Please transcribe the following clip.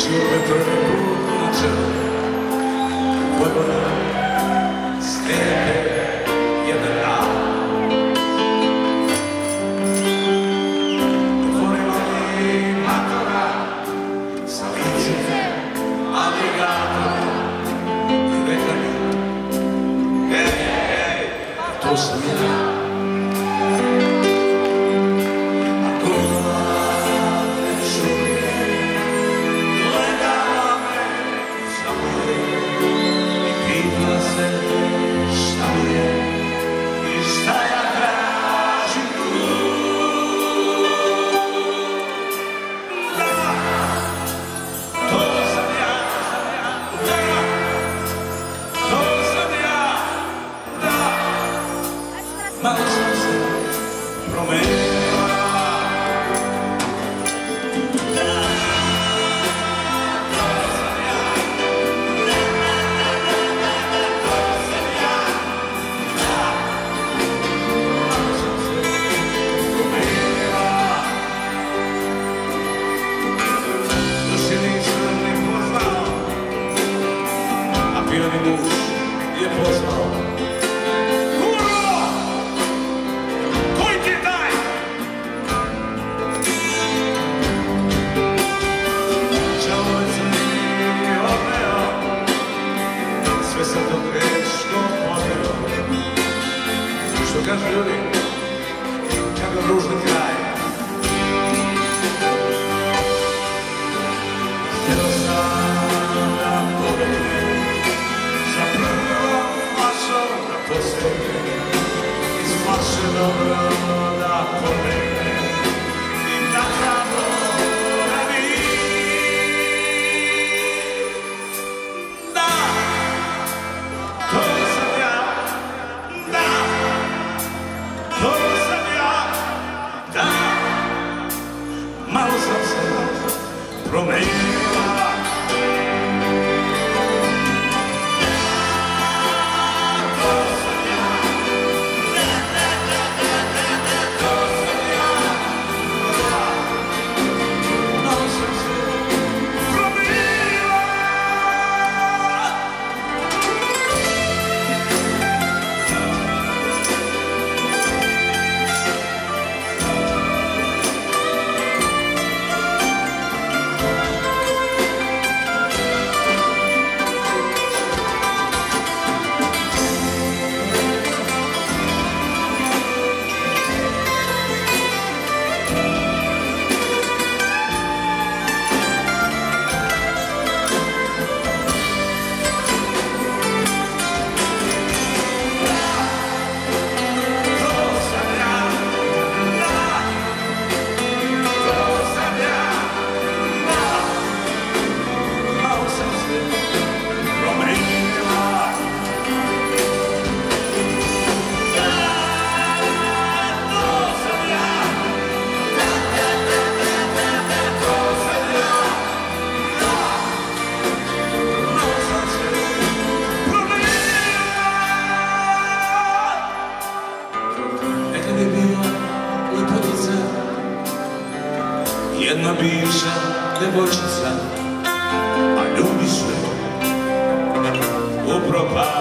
Pustio vetrni put na čelu, Vojvoda stepe jedan rad. Otvorila mi matora sa licem aligatora i rekla mi, hej, to sam ja. Malo sam se promenila, to sam ja, malo sam se promenila. Još je nisam ni poznao, a pijani muž je pozvao. Sve sam to teško podveo, što kažu ljudi, kako ružni kraj. Htjela sam da pobegnem, sa prvom flašom da postegnem, iz flaše dobro da pobegnem i da zaboravim. Malo sam se promenila. To sam ja. Malo sam se promenila. Jedna bivša devojčica, a ljudi su upropastili.